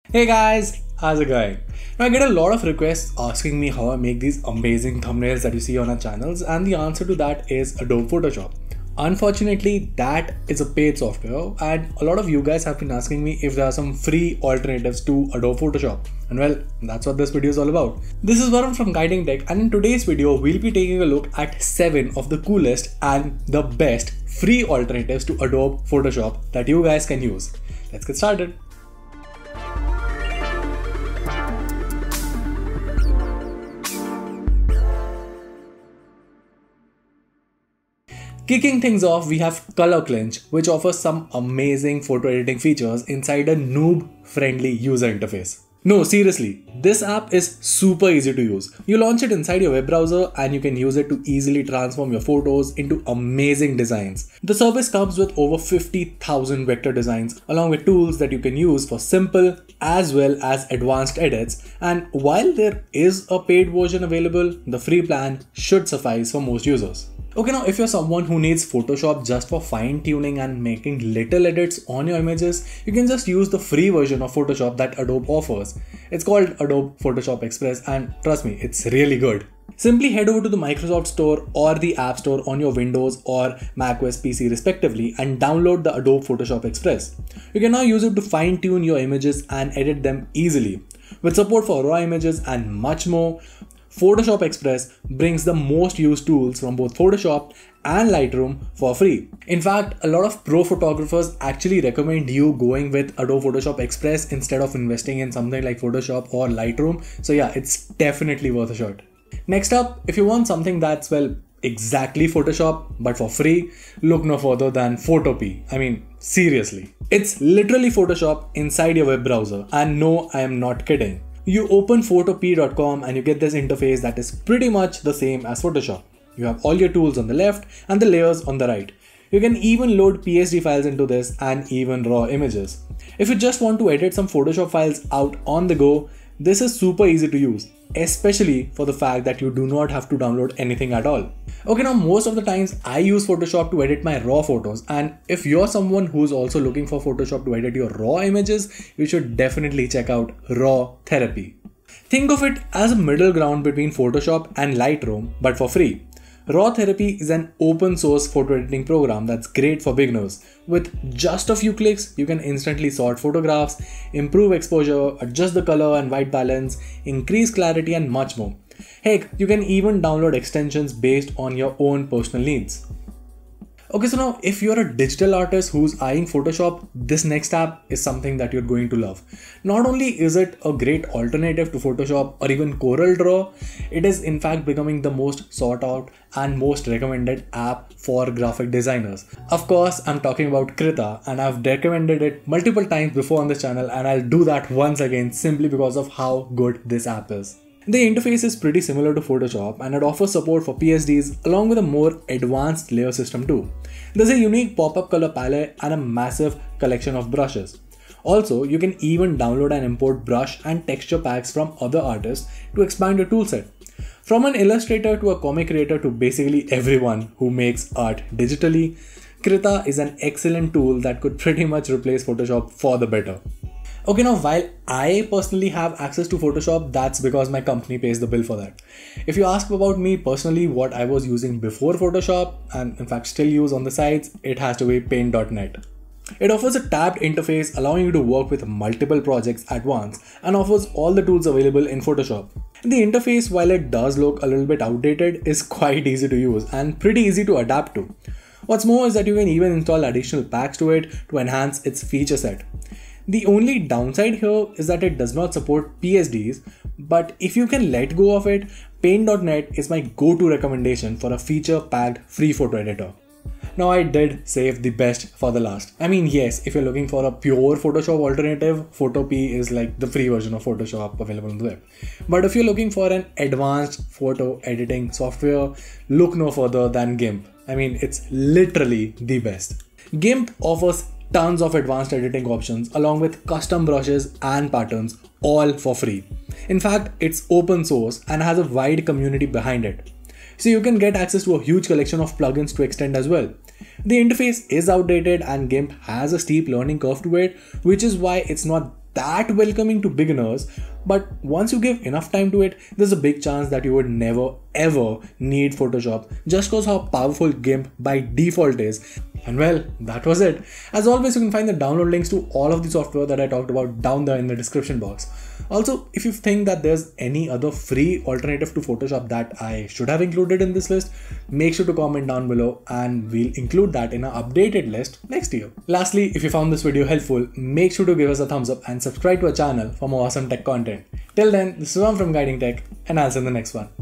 Hey guys, how's it going? Now I get a lot of requests asking me how I make these amazing thumbnails that you see on our channels, and the answer to that is Adobe Photoshop. Unfortunately, that is a paid software, and a lot of you guys have been asking me if there are some free alternatives to Adobe Photoshop. And well, that's what this video is all about. This is Varun from Guiding Tech, and in today's video, we'll be taking a look at 7 of the coolest and the best free alternatives to Adobe Photoshop that you guys can use. Let's get started. Kicking things off, we have Color Clinch, which offers some amazing photo editing features inside a noob-friendly user interface. No, seriously, this app is super easy to use. You launch it inside your web browser and you can use it to easily transform your photos into amazing designs. The service comes with over 50,000 vector designs along with tools that you can use for simple as well as advanced edits, and while there is a paid version available, the free plan should suffice for most users. Okay, now if you're someone who needs Photoshop just for fine-tuning and making little edits on your images, you can just use the free version of Photoshop that Adobe offers. It's called Adobe Photoshop Express, and trust me, it's really good. Simply head over to the Microsoft Store or the App Store on your Windows or macOS PC respectively and download the Adobe Photoshop Express. You can now use it to fine-tune your images and edit them easily. With support for RAW images and much more, Photoshop Express brings the most used tools from both Photoshop and Lightroom for free. In fact, a lot of pro photographers actually recommend you going with Adobe Photoshop Express instead of investing in something like Photoshop or Lightroom. So yeah, it's definitely worth a shot. Next up, if you want something that's, well, exactly Photoshop but for free, look no further than Photopea. I mean, seriously. It's literally Photoshop inside your web browser, and no, I am not kidding. You open photopea.com and you get this interface that is pretty much the same as Photoshop. You have all your tools on the left and the layers on the right. You can even load PSD files into this and even raw images. If you just want to edit some Photoshop files out on the go, this is super easy to use, especially for the fact that you do not have to download anything at all. Okay, now most of the times I use Photoshop to edit my raw photos, and if you're someone who's also looking for Photoshop to edit your raw images, you should definitely check out Raw Therapy. Think of it as a middle ground between Photoshop and Lightroom, but for free. Raw Therapy is an open source photo editing program that's great for beginners. With just a few clicks, you can instantly sort photographs, improve exposure, adjust the color and white balance, increase clarity and much more. Heck, you can even download extensions based on your own personal needs. Okay, so now if you're a digital artist who's eyeing Photoshop, this next app is something that you're going to love. Not only is it a great alternative to Photoshop or even CorelDRAW, it is in fact becoming the most sought out and most recommended app for graphic designers. Of course, I'm talking about Krita, and I've recommended it multiple times before on this channel, and I'll do that once again simply because of how good this app is. The interface is pretty similar to Photoshop, and it offers support for PSDs along with a more advanced layer system too. There's a unique pop-up color palette and a massive collection of brushes. Also, you can even download and import brush and texture packs from other artists to expand your toolset. From an illustrator to a comic creator to basically everyone who makes art digitally, Krita is an excellent tool that could pretty much replace Photoshop for the better. Okay, now while I personally have access to Photoshop, that's because my company pays the bill for that. If you ask about me personally, what I was using before Photoshop, and in fact still use on the sides, it has to be Paint.net. It offers a tabbed interface allowing you to work with multiple projects at once and offers all the tools available in Photoshop. The interface, while it does look a little bit outdated, is quite easy to use and pretty easy to adapt to. What's more is that you can even install additional packs to it to enhance its feature set. The only downside here is that it does not support PSDs, but if you can let go of it, Paint.net is my go-to recommendation for a feature-packed free photo editor. Now I did save the best for the last. I mean, yes, if you're looking for a pure Photoshop alternative, Photopea is like the free version of Photoshop available on the web. But if you're looking for an advanced photo editing software, look no further than GIMP. I mean, it's literally the best. GIMP offers tons of advanced editing options along with custom brushes and patterns, all for free. In fact, it's open source and has a wide community behind it. So you can get access to a huge collection of plugins to extend as well. The interface is outdated and GIMP has a steep learning curve to it, which is why it's not that welcoming to beginners, but once you give enough time to it, there's a big chance that you would never ever need Photoshop just because how powerful GIMP by default is. And well, that was it. As always, you can find the download links to all of the software that I talked about down there in the description box. Also, if you think that there's any other free alternative to Photoshop that I should have included in this list, make sure to comment down below and we'll include that in an updated list next year. Lastly, if you found this video helpful, make sure to give us a thumbs up and subscribe to our channel for more awesome tech content. Till then, this is Ram from Guiding Tech, and I'll see you in the next one.